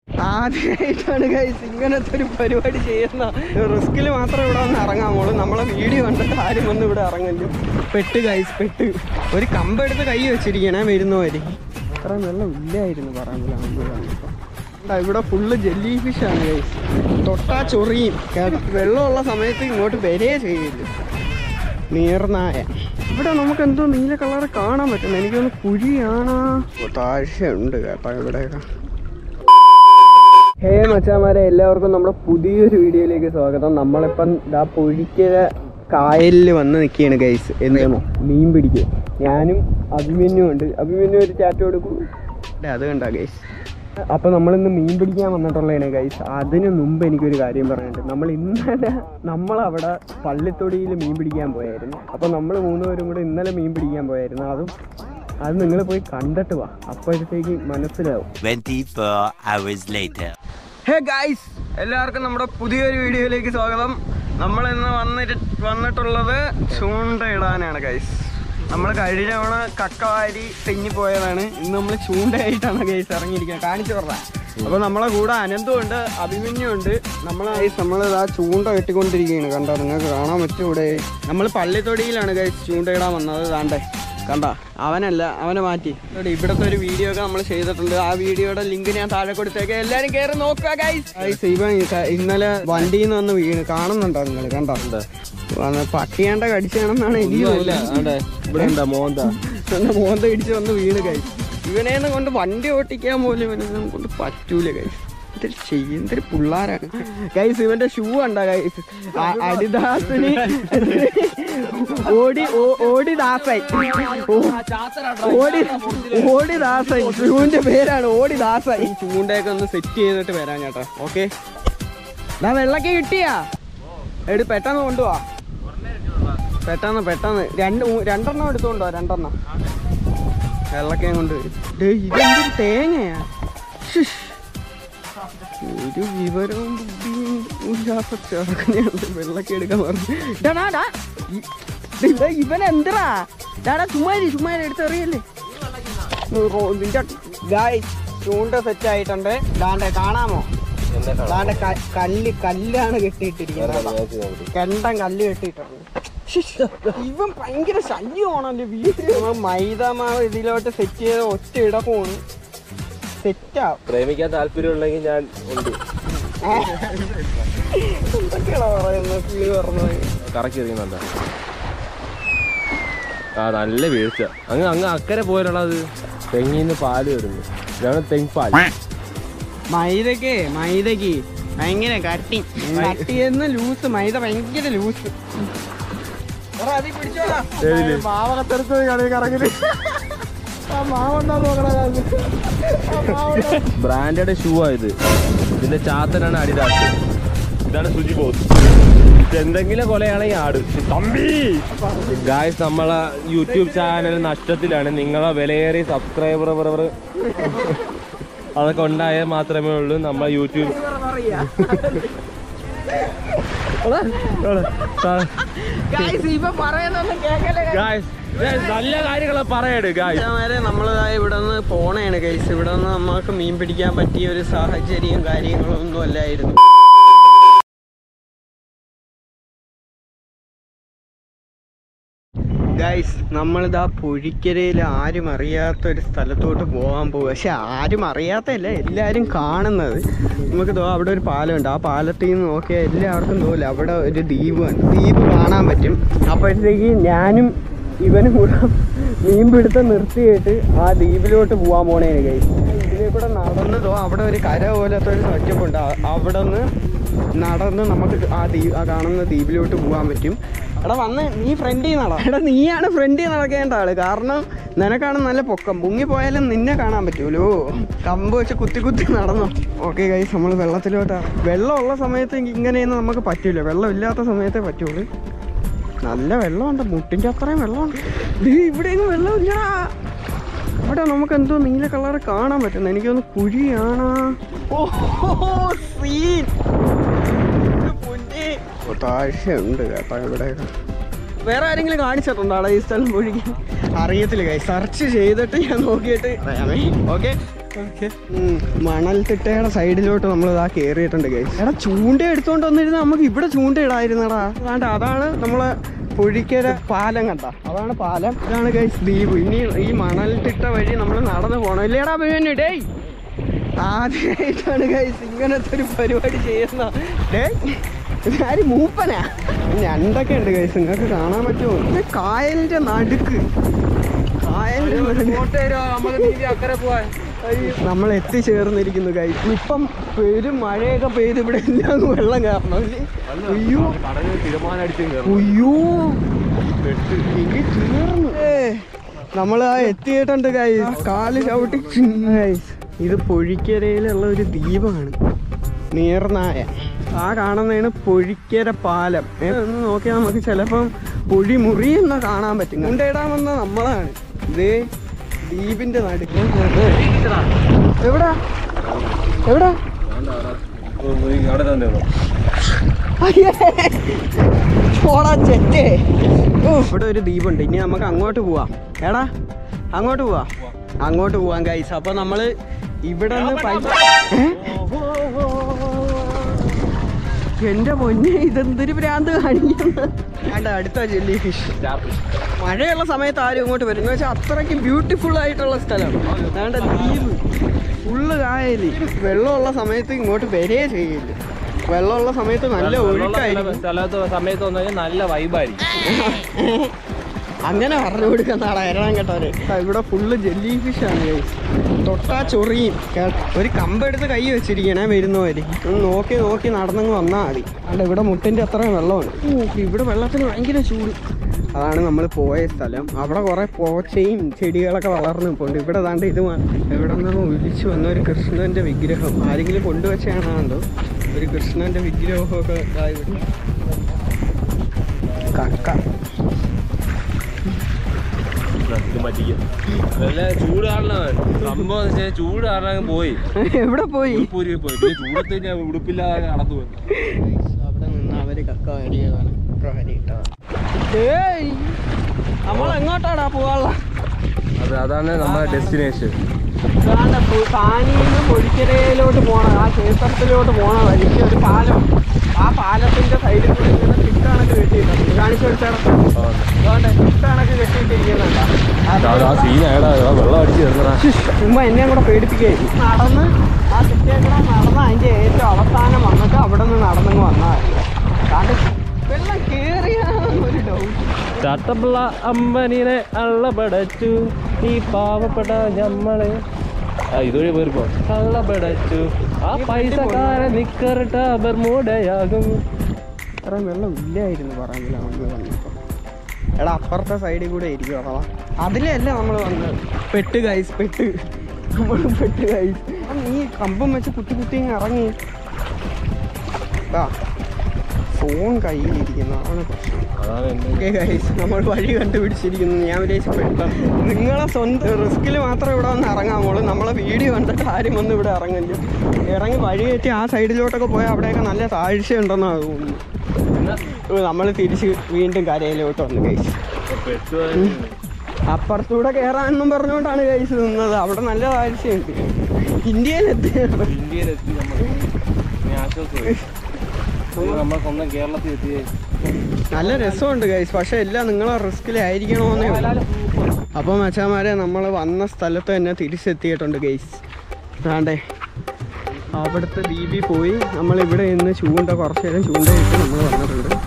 ആദ്യമായിട്ടാണ് ഗൈസ് ഇങ്ങനത്തെ ഒരു പരിപാടി ചെയ്യുന്ന. റിസ്കിൽ മാത്രമേ ഇവിടെ വന്ന് ഇറങ്ങാമുള്ളൂ. നമ്മളെ വീഡിയോ കണ്ടിട്ട് ആരും വന്ന് ഇവിടെ ഇറങ്ങില്ല. പെട്ട് ഗൈസ് പെട്ട്. ഒരു കമ്പെടുത്ത് കൈ വെച്ചിരിക്കണേ വരുന്നവര്. അത്ര വെള്ളം ഇല്ലായിരുന്നു പറയാൻ. ഇവിടെ ഫുള്ള് ജെല്ലി ഫിഷാണ് ഗൈസ്. തൊട്ടാ ചൊറിയും. വെള്ളമുള്ള സമയത്ത് ഇങ്ങോട്ട് വരേ ചെയ്യില്ല. നീർനായ. ഇവിടെ നമുക്ക് എന്തോ നീല കളർ കാണാൻ പറ്റുന്നു. എനിക്കൊന്ന് കുഴിയാണോ താഴ്ചയുണ്ട് കേട്ടോ ഇവിടെയൊക്കെ. ഹേ മച്ചാമാരെ, എല്ലാവർക്കും നമ്മുടെ പുതിയൊരു വീഡിയോയിലേക്ക് സ്വാഗതം. നമ്മളിപ്പം പൊഴിക്കര കായലിൽ വന്ന് നിൽക്കുകയാണ് ഗൈസ്. എന്നോ മീൻ പിടിക്കുക. ഞാനും അഭിമന്യു ഉണ്ട്. അഭിമന്യു ഒരു ചാറ്റ് കൊടുക്കും. അത് കണ്ടാ ഗൈസ്. അപ്പോൾ നമ്മളിന്ന് മീൻ പിടിക്കാൻ വന്നിട്ടുള്ളതാണ് ഗൈസ്. അതിന് മുമ്പ് എനിക്കൊരു കാര്യം പറയാനുണ്ട്. നമ്മളവിടെ പള്ളിത്തൊടിയിൽ മീൻ പിടിക്കാൻ പോയായിരുന്നു. അപ്പോൾ നമ്മൾ 3 പേരും കൂടെ ഇന്നലെ മീൻ പിടിക്കാൻ പോയായിരുന്നു. അത് നിങ്ങൾ പോയി കണ്ടിട്ട് വാ, അപ്പോഴത്തേക്ക് മനസ്സിലാവും. 24 hours later. ഹേ ഗൈസ്, എല്ലാവർക്കും നമ്മുടെ പുതിയൊരു വീഡിയോയിലേക്ക് സ്വാഗതം. നമ്മളിന്ന് വന്നിട്ടുള്ളത് ചൂണ്ടയിടാനാണ് ഗൈസ്. നമ്മൾ കഴിഞ്ഞ തവണ കക്കവാരി തെന്നിപ്പോയതാണ്. ഇന്ന് നമ്മൾ ചൂണ്ടയായിട്ടാണ് ഗൈസ് ഇറങ്ങിയിരിക്കുന്നത്. കാണിച്ചു പറഞ്ഞ. അപ്പോൾ നമ്മളെ കൂടെ അനന്തും ഉണ്ട്, അഭിമന്യു ഉണ്ട്. നമ്മളിതാ ചൂണ്ട കെട്ടിക്കൊണ്ടിരിക്കുകയാണ്. കണ്ടോ, നിങ്ങൾക്ക് കാണാൻ പറ്റും. ഇവിടെ നമ്മൾ പള്ളിത്തൊടിയിലാണ് ഗൈസ് ചൂണ്ടയിടാൻ വന്നത്. താണ്ടേ കണ്ട, അവനല്ല, അവനെ മാറ്റി. ഇവിടുത്തെ ഒരു വീഡിയോ ഒക്കെ നമ്മൾ ചെയ്തിട്ടുണ്ട്. ആ വീഡിയോയുടെ ലിങ്ക് ഞാൻ താഴെ കൊടുത്തേക്ക്. എല്ലാരും കയറി നോക്കുക ഗൈസ്. ഇവൻ ഇന്നലെ വണ്ടിയിൽ നിന്ന് വന്ന് വീണ്. കാണുന്നുണ്ടോ നിങ്ങൾ? കണ്ടോ, പട്ടിയാണ്ട കടിച്ചാണെന്നാണ് എനിക്ക് മോന്ത ഇടിച്ച് വന്ന് വീണ് ഗൈസ്. ഇവനെ കൊണ്ട് വണ്ടി ഓട്ടിക്കാൻ പോലും ഇവനെ കൊണ്ട് പറ്റൂല ഗൈസ്. എന്തൊരു പിള്ളാരാണ് ഗൈസ്. ഇവന്റെ ഷൂ കണ്ട ഗൈസ്. അഡിദാസിന് ഓടിദാസായി ഷൂവിന്റെ പേരാണ് ഓടിദാസായി. ചൂണ്ടയൊക്കെ ഒന്ന് സെറ്റ് ചെയ്തിട്ട് വരാൻ ചേട്ടാ. ഓക്കെ, ഞാൻ വെള്ളക്ക് കിട്ടിയാ എടി, പെട്ടെന്ന് കൊണ്ടുപോവാ. പെട്ടെന്ന് രണ്ടെണ്ണം എടുത്തോണ്ടോ. 2 വെള്ളക്കയും കൊണ്ടുവരും. ഇതെന്തൊരു തേങ്ങയാ. ഒരു വിവരവും ബുദ്ധിയും ഉല്ലാസത്തിറങ്ങനെയാണ് വെള്ളക്കെ എടുക്കാൻ പറഞ്ഞു. ഇവനെന്തരാ ചുമ്മാരി എടുത്തെറിയല്ലേ. ചൂണ്ട സെറ്റ് ആയിട്ടുണ്ട്. ദാണ്ടെ കാണാമോ? ദാണ്ടെ കല്ലാണ് കെട്ടിയിട്ടിരിക്കുന്നത്. കണ്ടം കല്ല് കെട്ടിയിട്ടുണ്ട്. ഇവൻ ഭയങ്കര ശല്യമാണല്ലോ വീട്ടിൽ. മൈദാമാവ് ഇതിലോട്ട് സെറ്റ് ചെയ്ത് ഒറ്റ ഇടക്കമാണ്. സെറ്റാ. പ്രേമിക്കാൻ താല്പര്യമുണ്ടെങ്കിൽ ഞാൻ ഉണ്ട്. എന്തൊക്കെയാണോ പറയുന്നത്? കറക്കി എറിയുന്നുണ്ട്. നല്ല വീഴ്ച. അങ്ങ് അക്കരെ പോയാലുള്ളത് തെങ്ങിന്ന് പാല് വരുന്നു. ഇതാണ് തെങ്പാൽ. മൈദക്ക് ഭയങ്കര കട്ടിയെന്ന് ലൂസ്. മൈദ ഭയങ്കര ലൂസ്. ബ്രാൻഡഡ് ഷൂ ആയത്. ഇതിന്റെ ചാത്തനാണ് അഡിദാസ്. ഇതാണ് സുജി ബോസ്. എന്തെങ്കിലും കൊലയാണെങ്കിൽ ആട് തമ്പി. ഗായ്സ്, നമ്മളെ യൂട്യൂബ് ചാനൽ നഷ്ടത്തിലാണ്. നിങ്ങളെ വിലയേറിയ സബ്സ്ക്രൈബർ അതൊക്കെ ഉണ്ടായാൽ മാത്രമേ ഉള്ളൂ നമ്മളെ യൂട്യൂബ്. നല്ല കാര്യങ്ങൾ പറയട് ഗായ്സ്. നമ്മളിതായി ഇവിടെ നിന്ന് പോണേണ് ഗൈസ്. ഇവിടെ നിന്ന് നമുക്ക് മീൻ പിടിക്കാൻ പറ്റിയ ഒരു സാഹചര്യം കാര്യങ്ങളും ഒന്നും അല്ലായിരുന്നു. ഗൈസ്, നമ്മളിതാ പൊഴിക്കരയിൽ ആരും അറിയാത്തൊരു സ്ഥലത്തോട്ട് പോകാൻ പോകുക. പക്ഷെ ആരും അറിയാത്തല്ല, എല്ലാവരും കാണുന്നത്. നമുക്ക് അവിടെ ഒരു പാലമുണ്ട്. ആ പാലത്തിൽ നിന്ന് നോക്കിയാൽ എല്ലാവർക്കും തോന്നില്ല അവിടെ ഒരു ദ്വീപ് കാണാൻ പറ്റും. അപ്പോഴത്തേക്ക് ഞാനും ഇവനും കൂടെ മീൻ പിടുത്തം നിർത്തിയിട്ട് ആ ദ്വീപിലോട്ട് പോകാൻ പോണേന് ഗൈസ്. ഇതിലേക്കൂടെ നടന്നതോ അവിടെ ഒരു കര പോലത്തെ ഒരു സെറ്റപ്പുണ്ട്. അവിടെ നിന്ന് നടന്ന് നമുക്ക് ആ കാണുന്ന ദ്വീപിലോട്ട് പോകാൻ പറ്റും. എടാ വന്ന് നീ ഫ്രണ്ടിൽ നട. എടാ നീയാണ് ഫ്രണ്ടിൽ നടക്കേണ്ട ആള്. കാരണം നിനക്കാണ് നല്ല പൊക്കം. മുങ്ങിപ്പോയാലും നിന്നെ കാണാൻ പറ്റുമല്ലോ. കമ്പ് വെച്ച് കുത്തി നടന്നു. ഓക്കെ ഗൈസ്, നമ്മൾ വെള്ളത്തിലോട്ടാണ്. വെള്ളമുള്ള സമയത്ത് ഇങ്ങനെയൊന്നും നമുക്ക് പറ്റൂല. വെള്ളം ഇല്ലാത്ത സമയത്തേ പറ്റുള്ളൂ. നല്ല വെള്ളമുണ്ട്, മുട്ടിൻ്റെ അത്രയും വെള്ളമുണ്ട്. ഇവിടെയൊന്നും വെള്ളമില്ല. ഇവിടെ നമുക്ക് എന്തോ നീല കളർ കാണാൻ പറ്റുന്നു. എനിക്കൊന്ന് കുഴിയാണോ. താഴ്ചയുണ്ട് കേട്ടോ ഇവിടെയൊക്കെ. വേറെ ആരെങ്കിലും കാണിച്ചിട്ടുണ്ടോ അവിടെ ഈ സ്ഥലം പൊഴിക്കാൻ? അറിയത്തില്ല ഗൈസ്. സെർച്ച് ചെയ്തിട്ട് ഞാൻ നോക്കിയിട്ട് പറയാമേ. ഓക്കെ, മണൽത്തിട്ടയുടെ സൈഡിലോട്ട് നമ്മൾ ഇതാ കയറിയിട്ടുണ്ട് ഗൈസ്. എടാ ചൂണ്ട എടുത്തോണ്ട് വന്നിരുന്ന നമുക്ക് ഇവിടെ ചൂണ്ട ഇടായിരുന്നടാ. അതാണ് നമ്മളെ പൊഴിക്കര പാലം കണ്ട, അതാണ് പാലം. ഇതാണ് ഗൈസ് ദ്വീപ്. ഇനി ഈ മണൽത്തിട്ട വഴി നമ്മൾ നടന്നു പോകണം. ഇല്ലേടാ പിന്നെ ഡേയ് ആദ്യമായിട്ടാണ് ഗൈസ് ഇങ്ങനത്തെ ഒരു പരിപാടി ചെയ്യുന്ന. ഇതാര് മൂപ്പനാ? ഞണ്ടൊക്കെ ഉണ്ട് ഗൈസ്, നിങ്ങൾക്ക് കാണാൻ പറ്റുമോ? കായലിന്റെ നടുക്ക്, കായലിന്റെ നമ്മൾ എത്തിച്ചേർന്നിരിക്കുന്നു ഗൈസ്. ഇപ്പം പെരും മഴയൊക്കെ പെയ്ത് ഇവിടെ എല്ലാം വെള്ളം കയറണം അല്ലേ? അയ്യോ അയ്യോ തീർന്നു. നമ്മൾ ആ എത്തിയിട്ടുണ്ട് ഗൈസ്, കാല് ചവിട്ടി ഗൈസ്. ഇത് പൊഴിക്കരയിലുള്ള ഒരു ദ്വീപാണ്, നീർനായ. ആ കാണുന്നതാണ് പൊഴിക്കര പാലം. ഒന്ന് നോക്കിയാൽ നമുക്ക് ചിലപ്പം പൊഴി മുറിയെന്ന് കാണാൻ പറ്റും. കൊണ്ടിടാൻ വന്ന നമ്മളാണ്. ഇത് ദ്വീപിന്റെ നടുക്ക്. എവിടാ എവിടാ? ചെറ്റേ. ഇവിടെ ഒരു ദ്വീപുണ്ട്. ഇനി നമുക്ക് അങ്ങോട്ട് പോവാം. എടാ അങ്ങോട്ട് പോവാം, അങ്ങോട്ട് പോവാം ഗൈസ്. അപ്പൊ നമ്മള് ഇവിടെ എന്റെ പൊന്നെ ഇതെന്തൊരു ഭ്രാന്ത് കാണിക്കുന്നത്. അടുത്ത ജെല്ലി ഫിഷ്. മഴയുള്ള സമയത്ത് ആരും ഇങ്ങോട്ട് വരും, എന്ന് വെച്ചാൽ അത്രയ്ക്കും ബ്യൂട്ടിഫുൾ ആയിട്ടുള്ള സ്ഥലമാണ്. അതാണ്ട് ദ്വീപ് ഫുള്ള് കായല്. വെള്ളമുള്ള സമയത്ത് ഇങ്ങോട്ട് വരേ ചെയ്യില്ല. വെള്ളമുള്ള സമയത്ത് നല്ല ഒഴുക്കായിരിക്കും, സമയത്ത് നല്ല വൈബായിരിക്കും. അങ്ങനെ പറഞ്ഞു കൊടുക്കുന്നതാണ് എല്ലാം കേട്ടവര്. ഇവിടെ ഫുള്ള് ജെല്ലി ഫിഷാണ്. തൊട്ടാ ചൊറിയും. ഒരു കമ്പെടുത്ത് കൈ വെച്ചിരിക്കണേ വരുന്നവര്. നോക്കി നോക്കി നടന്നങ്ങ് വന്നാൽ മതി. അവിടെ ഇവിടെ മുട്ടിൻ്റെ അത്രയും വെള്ളമാണ്. ഇവിടെ വെള്ളത്തിന് ഭയങ്കര ചൂട്. അതാണ് നമ്മൾ പോയ സ്ഥലം. അവിടെ കുറേ പോച്ചയും ചെടികളൊക്കെ വളർന്നു പോണ്ട്. ഇവിടെ ദാണ്ട് ഇത് ഇവിടെ നിന്ന് ഒലിച്ചു വന്ന ഒരു കൃഷ്ണൻ്റെ വിഗ്രഹം ആരെങ്കിലും കൊണ്ടുവച്ചാണോ ഒരു കൃഷ്ണൻ്റെ വിഗ്രഹമൊക്കെ ഇതായിട്ട്. കക്ക ചൂട് കാരണം സംഭവം ചൂട് കാരണം പോയി. എവിടെ പോയി? ചൂടത്തിന് ഉടുപ്പില്ലാതെ നടന്നു പോയി. അവിടെ നിന്ന് അവര് കക്ക അടിയതാണ്. നമ്മൾ എങ്ങോട്ടാടാ പോവാനുള്ള? അതാണ് നമ്മുടെ ഡെസ്റ്റിനേഷൻ. താനീന്ന് പൊഴിക്കരയിലോട്ട് പോണ ആ ക്ഷേത്രത്തിലോട്ട് പോണ വഴിക്ക് ഒരു പാലം. ആ പാലത്തിന്റെ സൈഡിൽ കൂടി ഇങ്ങനെ തിട്ടാണൊക്കെ കെട്ടിയിട്ടുണ്ട്. കാണിച്ചു കൊടുത്തേടാ. അതുകൊണ്ട് തിട്ടാണൊക്കെ കെട്ടിയിട്ടിരിക്കുന്നുണ്ടോ? ചുമ്മാ എന്നെയും കൂടെ പേടിപ്പിക്കുകയായി. നടന്ന് ആ തിട്ടേക്കൂടെ നടന്ന് അതിന്റെ ഏറ്റവും അവസാനം വന്നിട്ട് അവിടെ നിന്ന് നടന്നങ്ങ് വന്നാൽ വെള്ളം കേറിയാന്നൊരു ഡൗട്ട്. ചട്ടപ്പിള്ള അമ്പനിനെ അള്ളപടച്ചു ഈ പാവപ്പെട്ട ഞമ്മള് ഇതുവഴി പോയിരിക്കോ അള്ളപടച്ചു ആ പൈസക്കാരൻ നിക്കറിട്ട ബർമൂടയാകും. അത്രയും വെള്ളം ഇല്ലായിരുന്നു പറമ്പിലാണ് നമ്മൾ വന്നപ്പോൾ. എടാ അപ്പുറത്തെ സൈഡിൽ കൂടെ ആയിരിക്കും അഥവാ അതിലല്ല നമ്മൾ വന്നത്. പെട്ട് ഗൈസ്, പെട്ട് നമ്മൾ പെട്ട് ഗൈസ്. നീ കമ്പം വെച്ച് കുത്തി കുത്തി ഇറങ്ങി. ഫോൺ കയ്യിലിരിക്കുന്നതാണ് പ്രശ്നം. ഓക്കെ ഗൈസ്, നമ്മൾ വഴി കണ്ടുപിടിച്ചിരിക്കുന്നു. ഞാൻ വിചാരിച്ചു നിങ്ങളെ സ്വന്തം റിസ്കിൽ മാത്രം ഇവിടെ വന്ന് ഇറങ്ങാമോളൂ. നമ്മളെ വീഡിയോ കണ്ടിട്ട് ആരും വന്ന് ഇവിടെ ഇറങ്ങില്ല. ഇറങ്ങി വഴി കയറ്റി ആ സൈഡിലോട്ടൊക്കെ പോയാൽ അവിടെയൊക്കെ നല്ല താഴ്ച ഉണ്ടെന്നാണ് തോന്നുന്നു. നമ്മൾ തിരിച്ച് വീണ്ടും കരയിലോട്ട് വന്നു ഗൈസ്. അപ്പുറത്തൂടെ കയറാനെന്നും പറഞ്ഞുകൊണ്ടാണ് ഗൈസ് നിന്നത്. അവിടെ നല്ല താഴ്ചയുണ്ട്. ഇന്ത്യയിലെത്തി നമ്മൾ സ്വന്തം കേരളത്തിൽ എത്തി. നല്ല രസമുണ്ട് ഗൈസ്, പക്ഷെ എല്ലാം നിങ്ങളെ റിസ്കിലായിരിക്കണമെന്നേ ഉള്ളൂ. അപ്പം മച്ചാമാരെ നമ്മൾ വന്ന സ്ഥലത്ത് തന്നെ തിരിച്ചെത്തിയിട്ടുണ്ട് ഗൈസ്. വേണ്ടേ അവിടുത്തെ ദ്വീപിൽ പോയി നമ്മളിവിടെ നിന്ന് കുറച്ച് നേരം ചൂണ്ടയിട്ട് നമ്മൾ വന്നിട്ടുണ്ട്.